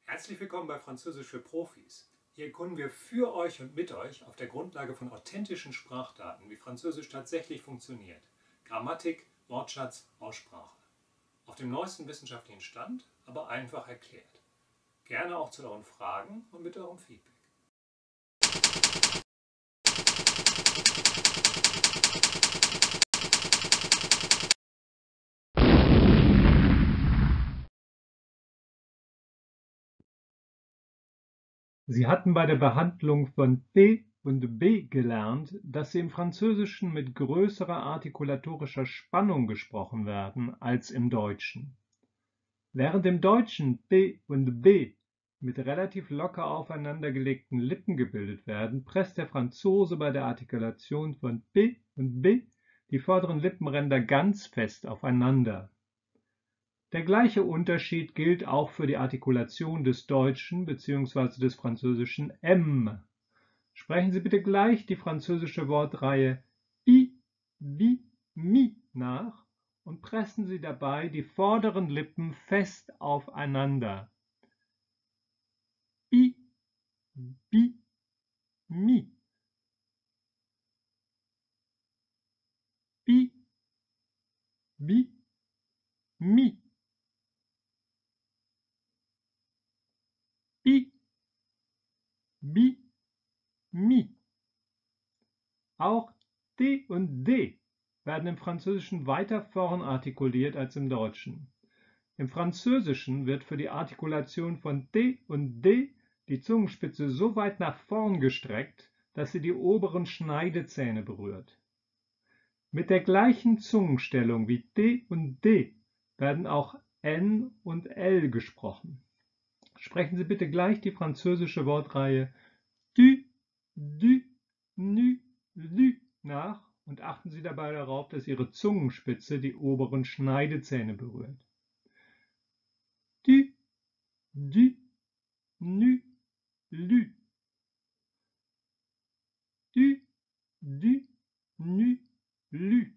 Herzlich willkommen bei Französisch für Profis. Hier erkunden wir für euch und mit euch auf der Grundlage von authentischen Sprachdaten, wie Französisch tatsächlich funktioniert. Grammatik, Wortschatz, Aussprache. Auf dem neuesten wissenschaftlichen Stand, aber einfach erklärt. Gerne auch zu euren Fragen und mit eurem Feedback. Sie hatten bei der Behandlung von P und B gelernt, dass sie im Französischen mit größerer artikulatorischer Spannung gesprochen werden als im Deutschen. Während im Deutschen P und B mit relativ locker aufeinander gelegten Lippen gebildet werden, presst der Franzose bei der Artikulation von P und B die vorderen Lippenränder ganz fest aufeinander. Der gleiche Unterschied gilt auch für die Artikulation des deutschen bzw. des französischen M. Sprechen Sie bitte gleich die französische Wortreihe I, Bi, Mi nach und pressen Sie dabei die vorderen Lippen fest aufeinander. I, Bi, Mi. I, Bi, Mi. I, Bi, Mi. Auch T und D werden im Französischen weiter vorn artikuliert als im Deutschen. Im Französischen wird für die Artikulation von T und D die Zungenspitze so weit nach vorn gestreckt, dass sie die oberen Schneidezähne berührt. Mit der gleichen Zungenstellung wie T und D werden auch N und L gesprochen. Sprechen Sie bitte gleich die französische Wortreihe du, du, nu, lü nach und achten Sie dabei darauf, dass Ihre Zungenspitze die oberen Schneidezähne berührt. Du, du, nu, lü. Du, du, nu, lü.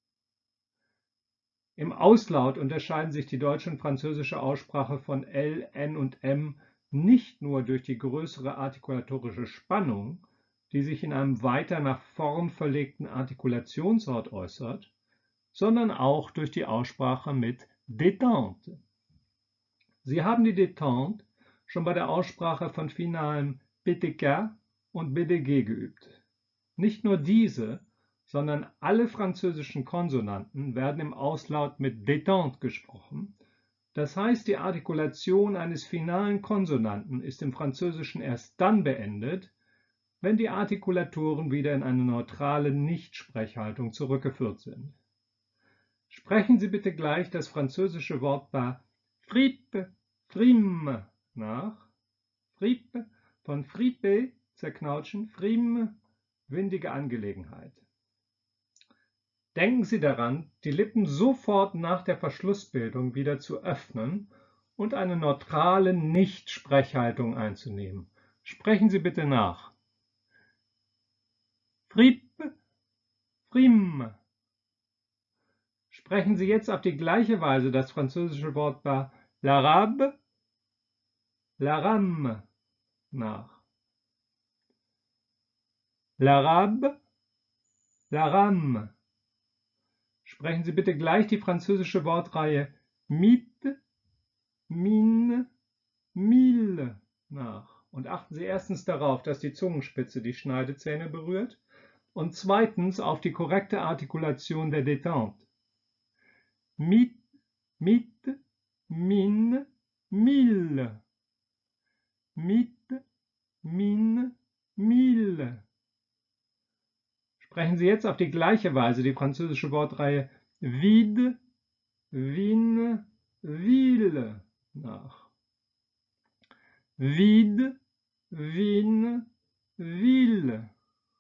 Im Auslaut unterscheiden sich die deutsche und französische Aussprache von L, N und M nicht nur durch die größere artikulatorische Spannung, die sich in einem weiter nach vorn verlegten Artikulationsort äußert, sondern auch durch die Aussprache mit Détente. Sie haben die Détente schon bei der Aussprache von finalen BTK und BDG geübt. Nicht nur diese, sondern alle französischen Konsonanten werden im Auslaut mit Détente gesprochen. Das heißt, die Artikulation eines finalen Konsonanten ist im Französischen erst dann beendet, wenn die Artikulatoren wieder in eine neutrale Nichtsprechhaltung zurückgeführt sind. Sprechen Sie bitte gleich das französische Wortpaar fripe, frime nach. Fripe von fripe, zerknautschen, frime, windige Angelegenheit. Denken Sie daran, die Lippen sofort nach der Verschlussbildung wieder zu öffnen und eine neutrale Nichtsprechhaltung einzunehmen. Sprechen Sie bitte nach. Fripe, frime. Sprechen Sie jetzt auf die gleiche Weise das französische Wortpaar l'arabe, l'arabe nach. L'arabe, l'arabe. Sprechen Sie bitte gleich die französische Wortreihe mit, min, mille nach. Und achten Sie erstens darauf, dass die Zungenspitze die Schneidezähne berührt und zweitens auf die korrekte Artikulation der Détente. Mit, min, mille. Mit, min, mille. Sprechen Sie jetzt auf die gleiche Weise die französische Wortreihe vide, vin, ville nach. Vide, vin, ville.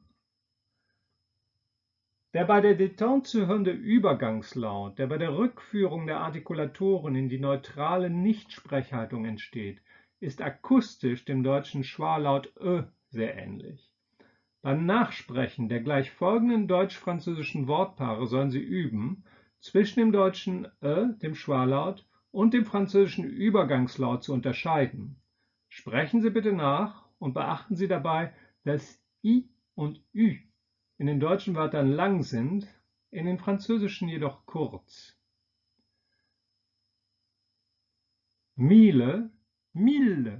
Der bei der Détente zu hörende Übergangslaut, der bei der Rückführung der Artikulatoren in die neutrale Nichtsprechhaltung entsteht, ist akustisch dem deutschen Schwarlaut Ö sehr ähnlich. Beim Nachsprechen der gleich folgenden deutsch-französischen Wortpaare sollen Sie üben, zwischen dem deutschen Ö, dem Schwarlaut, und dem französischen Übergangslaut zu unterscheiden. Sprechen Sie bitte nach und beachten Sie dabei, dass I und Ü in den deutschen Wörtern lang sind, in den französischen jedoch kurz. Miele, mille.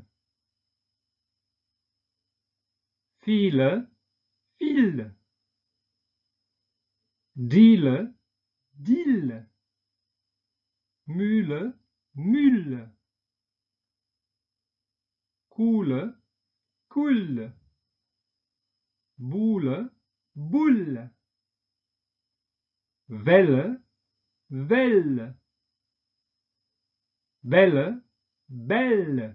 Viele, viele. Diele, dille. Mühle, mülle. Kuhle, kulle. Buhle, bulle. Welle, welle. Bälle, bälle.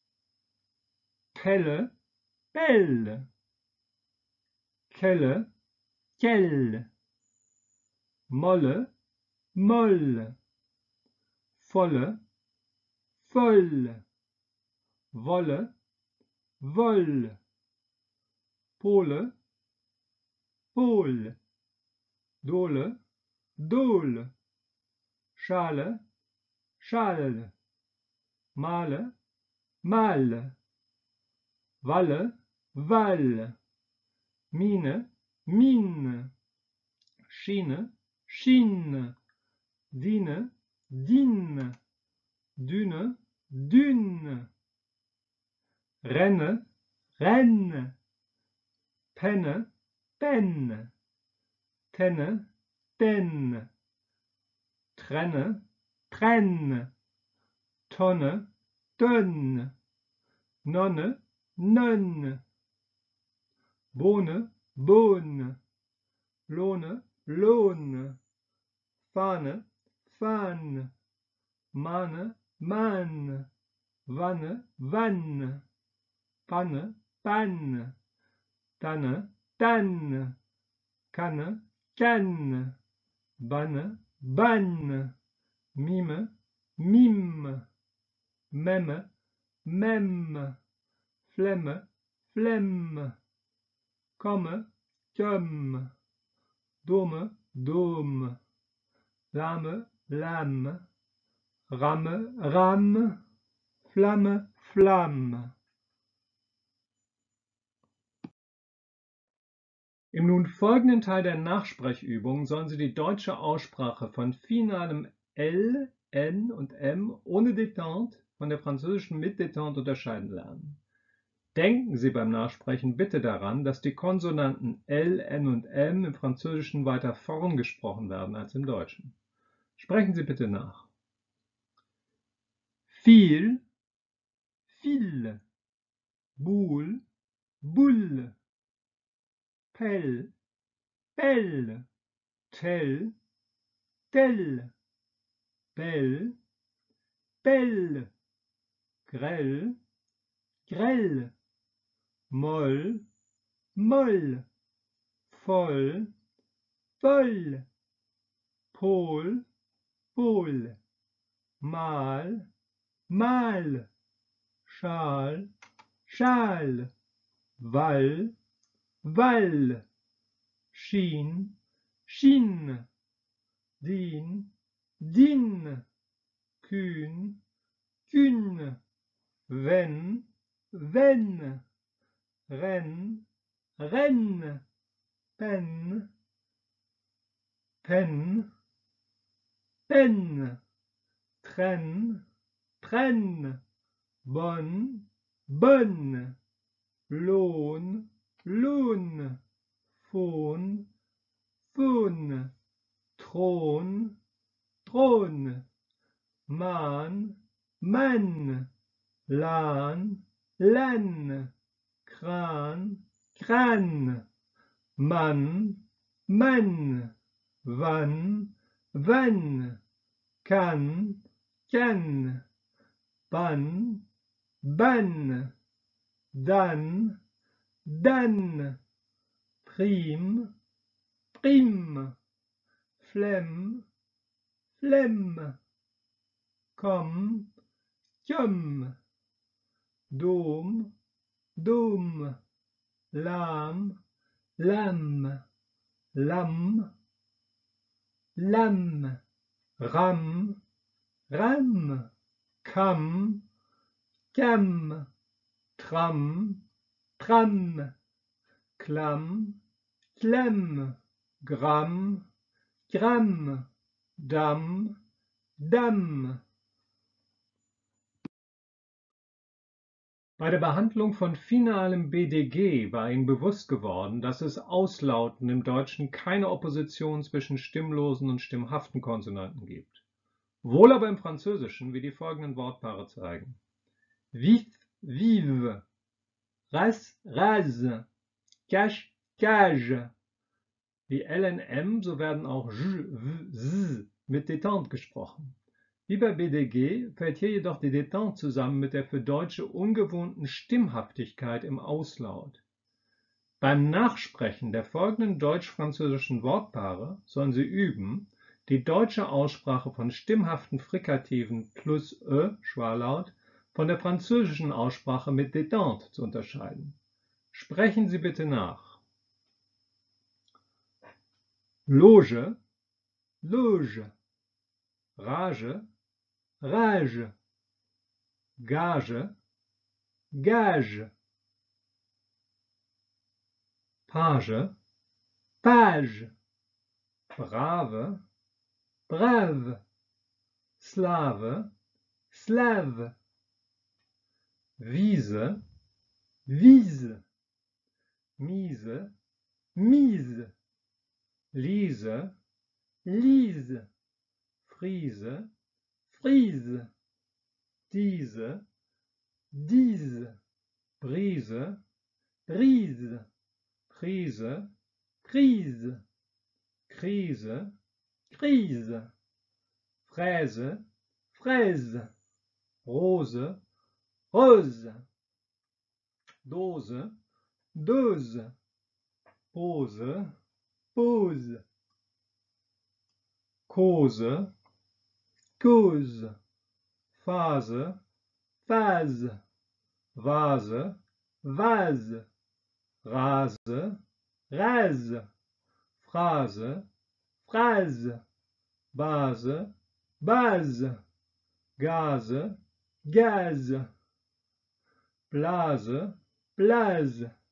Pelle, bälle. Kelle, kelle. Molle, molle. Volle, volle. Wolle, wolle. Pole, pole. Dole, dole. Schale, schale. Male, male. Walle, walle. Mine, mine. Schiene, schiene. Diene, dine. Düne, dünne. Renne, renne. Penne, penne. Tenne, tenne. Trenne, trenne. Tonne, tönne. Nonne, nönne. Bohne, bohne. Lohne, lohne. Fahne, fahne. Mahne, mahne. Wanne, wanne. Panne, panne. Tanne, tanne. Kanne, kanne. Banne, banne. Mime, mime. Memme, memme. Flemme, flemme. Komme, komme. Dome, dome. Lame, lame. Ramme, ramme. Flamme, flamme. Im nun folgenden Teil der Nachsprechübung sollen Sie die deutsche Aussprache von finalem L, N und M ohne Detente von der französischen mit Detente unterscheiden lernen. Denken Sie beim Nachsprechen bitte daran, dass die Konsonanten L, N und M im Französischen weiter vorn gesprochen werden als im Deutschen. Sprechen Sie bitte nach. Viel, fille. Boule, boule. Pelle, pelle. Tell, telle. Belle, belle. Grell, grell. Moll, moll. Voll, voll. Pol, pol. Mal, mal. Schal, schal. Wall, wall. Schien, schien. Dien, din. Kühn, kühn. Wenn, wenn. Renn, renn. Pen, pen. Pen. Trenn, trenn. Bonn, bonn. Lohn, lohn. Fohn, fohn. Thron, thron. Mahn, Mann. Lahn, Lann. Kran, Kran. Mann, Mann. Wann, wann. Kann, kann. Bann, bann. Dann, dann. Prim, prim. Flemm, flemm. Komm, komm. Dom, dom. Lahm, lamm. Lamm, lamm. Ram, ram. Kamm, kamm. Tram, Tram, Klamm, Klemm, Gramm, Gramm, Damm, Damm. Bei der Behandlung von finalem BDG war Ihnen bewusst geworden, dass es Auslauten im Deutschen keine Opposition zwischen stimmlosen und stimmhaften Konsonanten gibt. Wohl aber im Französischen, wie die folgenden Wortpaare zeigen. Vif, vive, ras, rase, cache, cage. Wie LNM, so werden auch J, V, Z mit Detente gesprochen. Wie bei BDG fällt hier jedoch die Detente zusammen mit der für Deutsche ungewohnten Stimmhaftigkeit im Auslaut. Beim Nachsprechen der folgenden deutsch-französischen Wortpaare sollen Sie üben, die deutsche Aussprache von stimmhaften Frikativen plus Schwarlaut von der französischen Aussprache mit Detente zu unterscheiden. Sprechen Sie bitte nach. Loge, Loge, Rage, Rage, Gage, Gage, Page, Page, Brave, Brave, Slave, Slave, Wiese, Wiese, Miese, Miese, Liese, Liese, Friese, Friese, diese, diese, Brise, Brise, Prise, Prise, Krise, Krise, Fräse, Fräse, Rose, Rose, Dose, Dose, Pose, Pose, Kose, Kose, Phase, Phase, Vase, Vase, Rase, Rase, Phrase, Phrase, Base, Base, Gaze, Gaz, Blase, Blase,